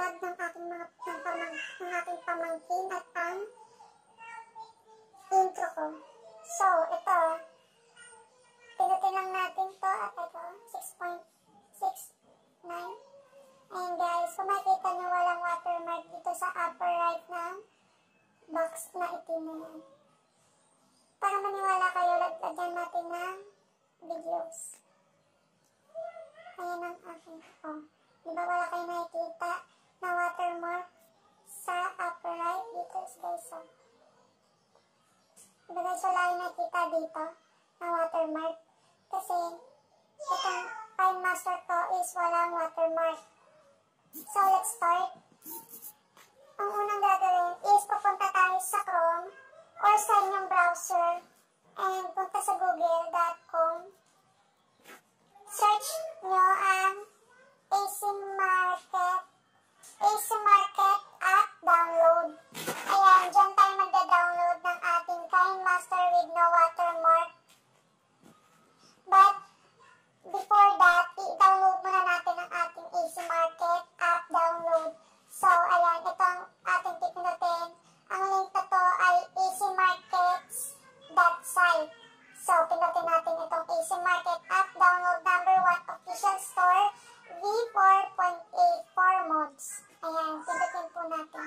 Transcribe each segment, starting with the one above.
vlog ng aking pamangkin at ang intro ko. So, ito, pinutin lang natin to at ito, 6.69. And guys, kung makikita nyo walang watermark dito sa upper right ng box na itim na yan. Para maniwala kayo, lagyan natin ng videos. Ayan ang aking, diba wala kayo nakikita na watermark sa upper right dito guys, diba guys, wala kayo nakikita dito na watermark kasi itong KineMaster ko is walang watermark. So let's start. Ang unang gagawin is pupunta tayo sa Chrome or sa inyong browser and punta sa google.com. Search nyo ang AC Market app download. Ayan, dyan tayo magda-download ng ating KineMaster with no watermark. But before that, i-download muna natin ang ating AC Market app download. So, ayan, ito ang ating pipindutin. Ang link na to ay acmarkets.site. So, pindutin natin itong AC Market app download number 1 official store v4.8 for mods. Ayan, pindutin po natin.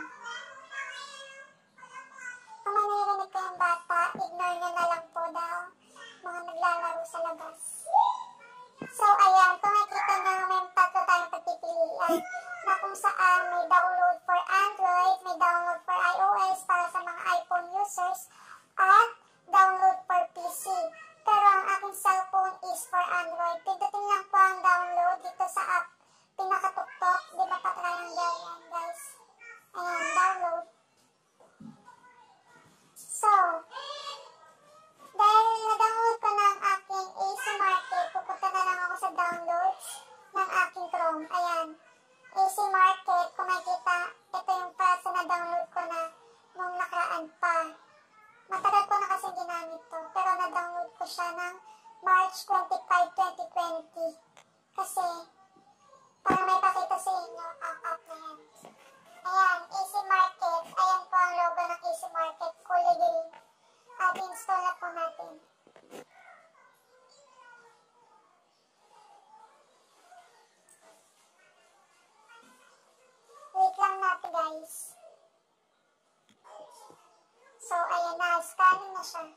Kung may narinig kayong bata, ignore nyo na lang po daw mga naglalaro sa labas. So, ayan, kung nakikita nyo, may tatlo tayong pagpipilian na kung saan may download for Android, may download for iOS para sa mga iPhone users, at download for PC. Pero ang aking cellphone is for Android. Pindutin lang po ang download dito sa app. Pinakatuktok, di ba pa-triangle yan, guys? Ayan, download. So, dahil na-download ko na ang aking AC Market, pupunta na lang ako sa downloads ng aking Chrome. Ayan, AC Market, kung makikita, ito yung pasa na download ko na nung nakaraan pa. Matagal ko na kasi ginamit to, pero na-download ko siya ng March 25, 2020. Kasi, para may pakita sa inyo ang app na yan. Ayan, AC Market. Ayan po ang logo ng AC Market, kulay green. At install na po natin. Wait lang natin guys. So, ayan na. Scanning na siya.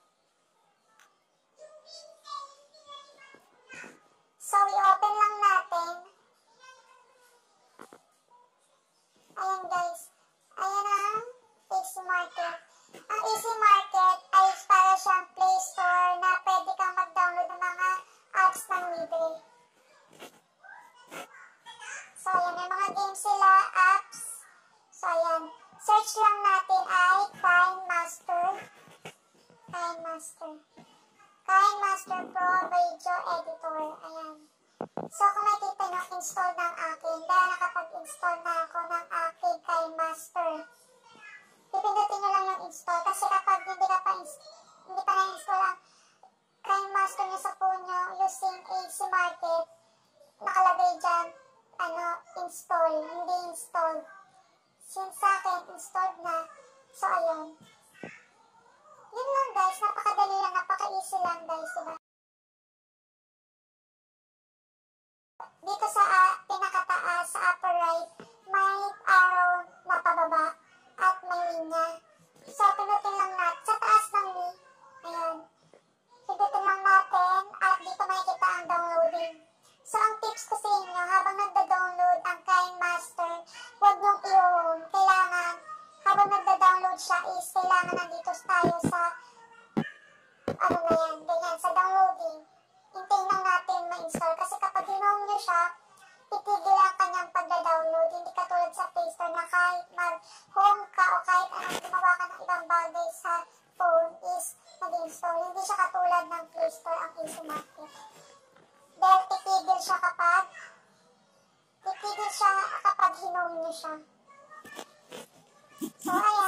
So, i-open lang natin. Ayan guys. Ayan ang AC Market. Ang AC Market ay para siyang Play Store na pwede kang mag-download ng mga apps ng libre. So, ayan. May mga games sila, apps. So, ayan. Search lang natin ay KineMaster. KineMaster Pro Radio Editor. Ayan. So, kung makikita nyo, install ng akin. Dahil nakapag-install na ako ng aking KineMaster. Pipindutin nyo lang yung install. Kasi kapag hindi pa na-install ang KineMaster nyo sa phone nyo using AC Market, nakalagay dyan, install. Hindi install. Since sa akin, installed na. So, ayun. Yun lang guys. Napakadali lang. Napaka-easy lang guys. Diba? Dito sa pinakataas, sa upper right, may arrow na pababa at may linya. So, pinutin lang natin. Sa taas ng ni. Ayan. Pinutin lang natin at dito makikita ang downloading. So, ang tips ko sa inyo, habang nagda-download ang KineMaster, huwag niyong i-on. Kailangan, habang nagda-download siya is, kailangan nandito tayo sa, ganyan, sa downloading. Hintayin lang natin ma-install. Kasi kapag in-on nyo siya, itigil ang kanyang pagda-download. Hindi katulad sa Play Store na kahit mag-home ka o kahit anong gumawa ka ng ibang bagay sa phone is nag-install. Hindi siya katulad ng Play Store ang AC Market. Dahil titigil siya kapag hinom nyo siya. So, ayan.